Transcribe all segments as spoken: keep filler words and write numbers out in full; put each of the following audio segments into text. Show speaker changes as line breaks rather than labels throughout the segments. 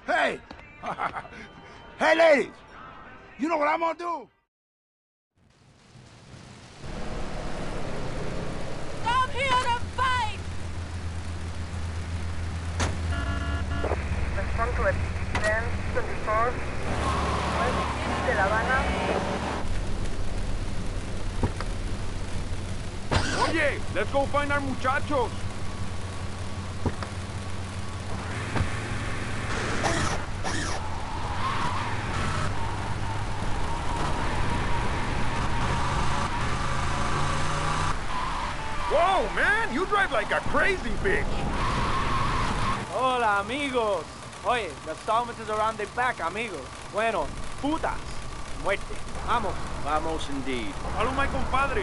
Hey! Hey, ladies! You know what I'm gonna do?
I'm here to fight!
Respond to it. ten twenty-four. West de La Habana.
Oye, let's go find our muchachos. Whoa, man, you drive like a crazy bitch.
Hola, amigos. Oye, the Salmons is around the back, amigos. Bueno, putas. Muerte. Vamos.
Vamos indeed.
Follow my compadres.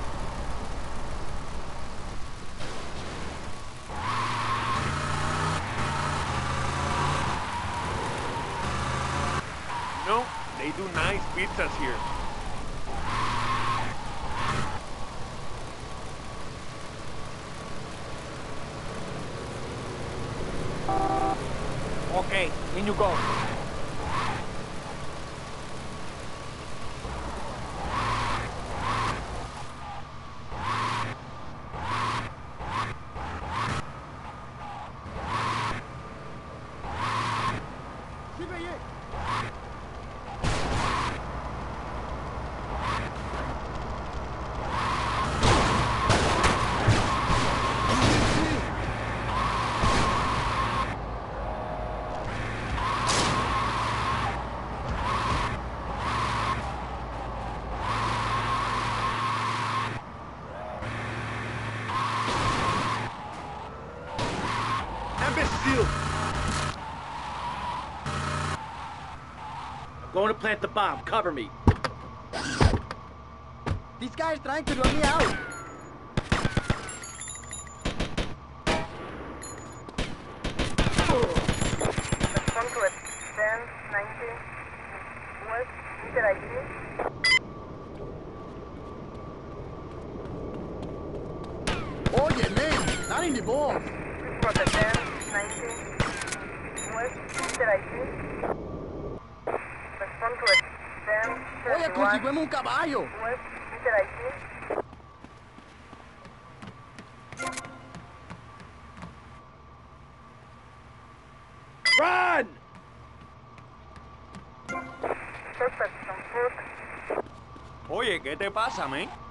No, they do nice pizzas here.
Okay, in you go.
Going to plant the bomb. Cover me.
This guy's trying to run me out.
Respond to it. ten ninety. West de La Habana.
Oye, man, not in the balls.
For the ten ninety. West de La Habana. Respond to it. ten
Oye,
thirty-one.
conseguimos un caballo.
West de La Habana.
Run!
Suspects on foot.
Oye, ¿qué te pasa, man?